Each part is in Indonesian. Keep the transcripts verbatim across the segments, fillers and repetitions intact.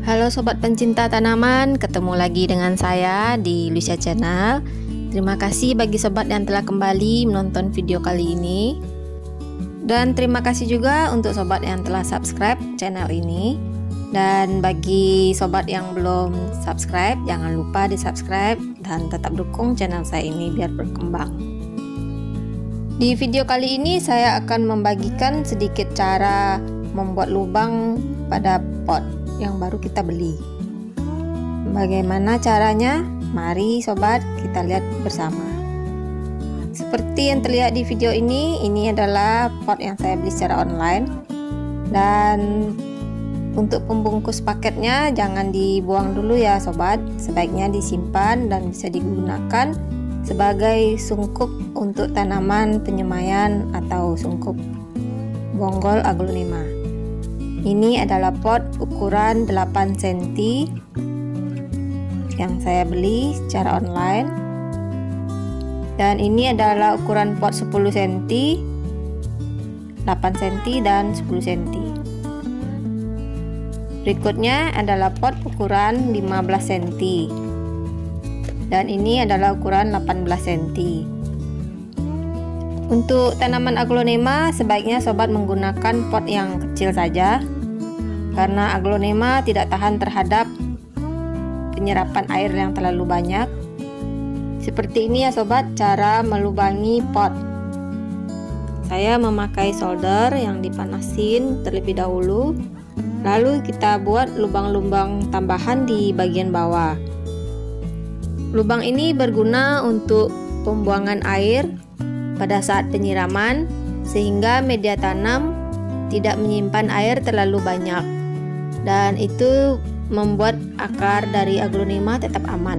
Halo sobat pencinta tanaman, ketemu lagi dengan saya di Lucia Channel. Terima kasih bagi sobat yang telah kembali menonton video kali ini. Dan terima kasih juga untuk sobat yang telah subscribe channel ini. Dan bagi sobat yang belum subscribe, jangan lupa di subscribe dan tetap dukung channel saya ini biar berkembang. Di video kali ini saya akan membagikan sedikit cara membuat lubang pada pot yang baru kita beli. Bagaimana caranya? Mari sobat kita lihat bersama. Seperti yang terlihat di video ini, ini adalah pot yang saya beli secara online. Dan untuk pembungkus paketnya jangan dibuang dulu ya sobat. Sebaiknya disimpan dan bisa digunakan sebagai sungkup untuk tanaman penyemaian atau sungkup bonggol aglonema. Ini adalah pot ukuran delapan sentimeter yang saya beli secara online. Dan ini adalah ukuran pot sepuluh sentimeter, delapan sentimeter dan sepuluh sentimeter. Berikutnya adalah pot ukuran lima belas sentimeter. Dan ini adalah ukuran delapan belas sentimeter. Untuk tanaman aglonema sebaiknya sobat menggunakan pot yang kecil saja, karena aglonema tidak tahan terhadap penyerapan air yang terlalu banyak. Seperti ini ya sobat cara melubangi pot. Saya memakai solder yang dipanasin terlebih dahulu, lalu kita buat lubang-lubang tambahan di bagian bawah. Lubang ini berguna untuk pembuangan air pada saat penyiraman, sehingga media tanam tidak menyimpan air terlalu banyak, dan itu membuat akar dari aglonema tetap aman.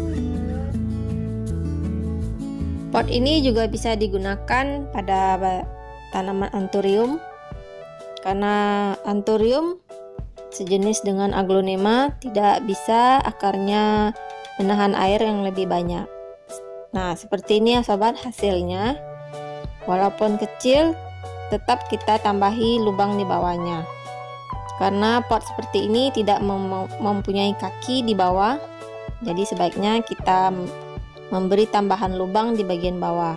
Pot ini juga bisa digunakan pada tanaman anthurium, karena anthurium sejenis dengan aglonema tidak bisa akarnya menahan air yang lebih banyak. Nah, seperti ini ya sobat hasilnya. Walaupun kecil, tetap kita tambahi lubang di bawahnya. Karena pot seperti ini tidak mem mempunyai kaki di bawah, jadi sebaiknya kita memberi tambahan lubang di bagian bawah.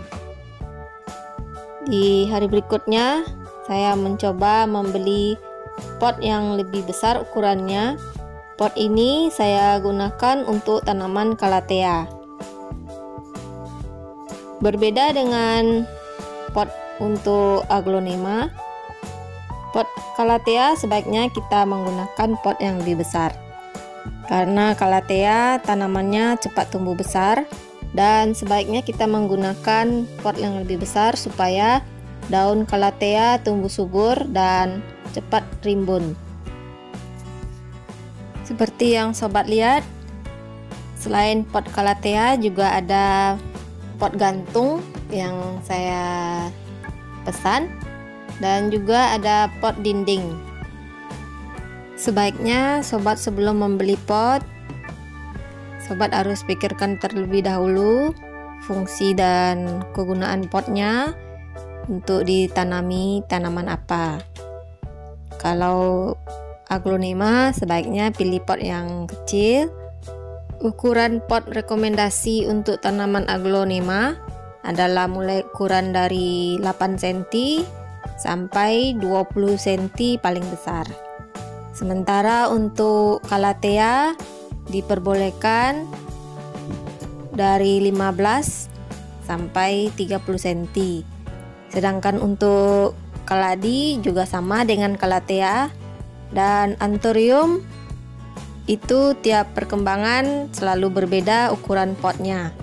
Di hari berikutnya, saya mencoba membeli pot yang lebih besar ukurannya. Pot ini saya gunakan untuk tanaman calathea. Berbeda dengan pot untuk aglonema, pot calathea sebaiknya kita menggunakan pot yang lebih besar. Karena calathea tanamannya cepat tumbuh besar, dan sebaiknya kita menggunakan pot yang lebih besar supaya daun calathea tumbuh subur dan cepat rimbun. Seperti yang sobat lihat, selain pot calathea juga ada pot gantung yang saya pesan, dan juga ada pot dinding. Sebaiknya sobat sebelum membeli pot, sobat harus pikirkan terlebih dahulu fungsi dan kegunaan potnya untuk ditanami tanaman apa. Kalau aglonema sebaiknya pilih pot yang kecil. Ukuran pot rekomendasi untuk tanaman aglonema adalah mulai ukuran dari delapan sentimeter sampai dua puluh sentimeter paling besar. Sementara untuk calathea diperbolehkan dari lima belas sampai tiga puluh sentimeter. Sedangkan untuk kaladi juga sama dengan calathea, dan anthurium itu tiap perkembangan selalu berbeda ukuran potnya.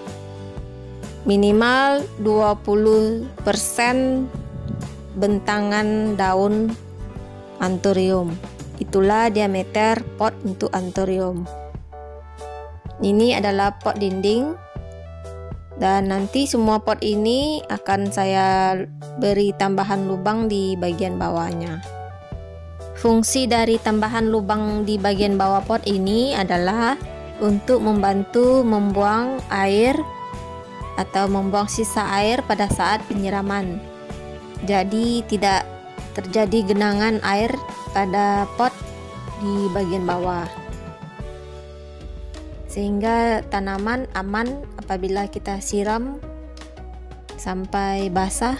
Minimal dua puluh persen bentangan daun anthurium. Itulah diameter pot untuk anthurium. Ini adalah pot dinding, dan nanti semua pot ini akan saya beri tambahan lubang di bagian bawahnya. Fungsi dari tambahan lubang di bagian bawah pot ini adalah untuk membantu membuang air atau membuang sisa air pada saat penyiraman. Jadi tidak terjadi genangan air pada pot di bagian bawah, sehingga tanaman aman apabila kita siram sampai basah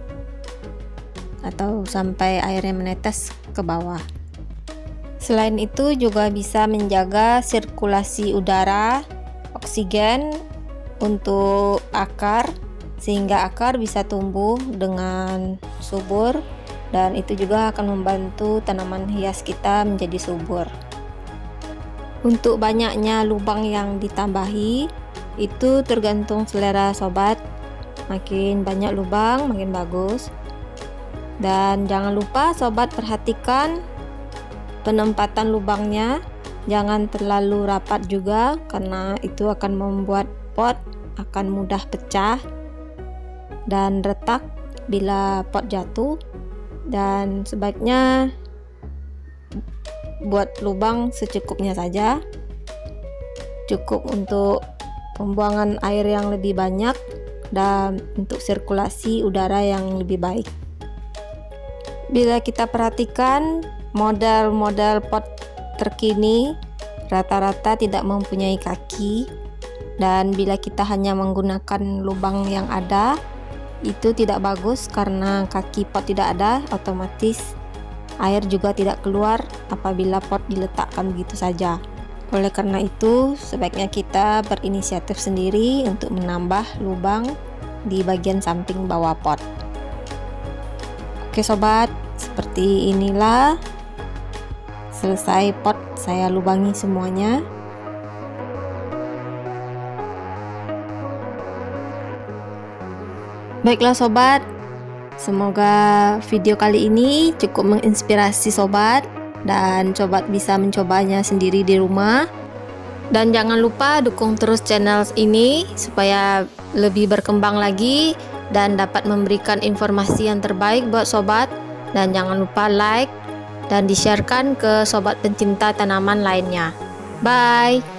atau sampai airnya menetes ke bawah. Selain itu juga bisa menjaga sirkulasi udara, oksigen untuk akar, sehingga akar bisa tumbuh dengan subur, dan itu juga akan membantu tanaman hias kita menjadi subur. Untuk banyaknya lubang yang ditambahi itu tergantung selera sobat. Makin banyak lubang makin bagus. Dan jangan lupa sobat perhatikan penempatan lubangnya, jangan terlalu rapat juga karena itu akan membuat pot akan mudah pecah dan retak bila pot jatuh. Dan sebaiknya buat lubang secukupnya saja, cukup untuk pembuangan air yang lebih banyak dan untuk sirkulasi udara yang lebih baik. Bila kita perhatikan model-model pot terkini rata-rata tidak mempunyai kaki, dan bila kita hanya menggunakan lubang yang ada itu tidak bagus karena kaki pot tidak ada, otomatis air juga tidak keluar apabila pot diletakkan begitu saja. Oleh karena itu sebaiknya kita berinisiatif sendiri untuk menambah lubang di bagian samping bawah pot. Oke sobat, seperti inilah selesai pot saya lubangi semuanya. Baiklah sobat, semoga video kali ini cukup menginspirasi sobat dan sobat bisa mencobanya sendiri di rumah. Dan jangan lupa dukung terus channel ini supaya lebih berkembang lagi dan dapat memberikan informasi yang terbaik buat sobat. Dan jangan lupa like dan di-sharekan ke sobat pencinta tanaman lainnya. Bye.